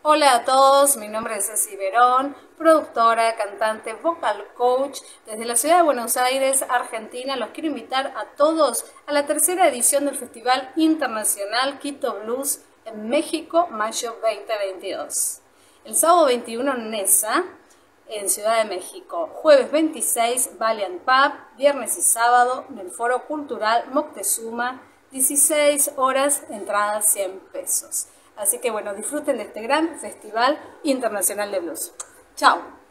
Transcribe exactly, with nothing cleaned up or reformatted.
Hola a todos, mi nombre es Ceci Verón, productora, cantante, vocal coach desde la ciudad de Buenos Aires, Argentina. Los quiero invitar a todos a la tercera edición del Festival Internacional Quito Blues en México, mayo veinte veintidós. El sábado veintiuno en Nesa, en Ciudad de México. Jueves veintiséis, Valiant Pub, viernes y sábado en el Foro Cultural Moctezuma, dieciséis horas, entrada cien pesos. Así que bueno, disfruten de este gran Festival Internacional de Blues. Chao.